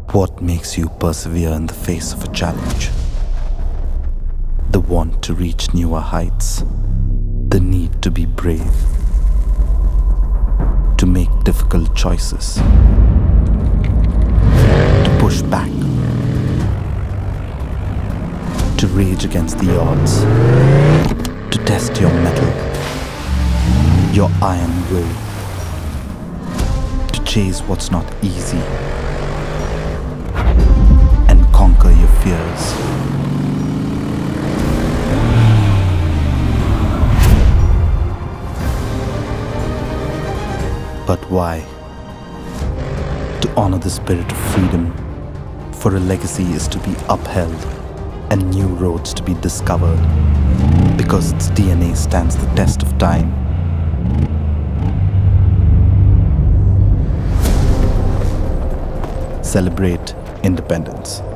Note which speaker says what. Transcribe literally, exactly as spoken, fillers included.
Speaker 1: What makes you persevere in the face of a challenge? The want to reach newer heights, the need to be brave, to make difficult choices, to push back, to rage against the odds, to test your mettle, your iron will, to chase what's not easy and conquer your fears. But why? To honor the spirit of freedom, for a legacy is to be upheld and new roads to be discovered, because its D N A stands the test of time. Celebrate independence.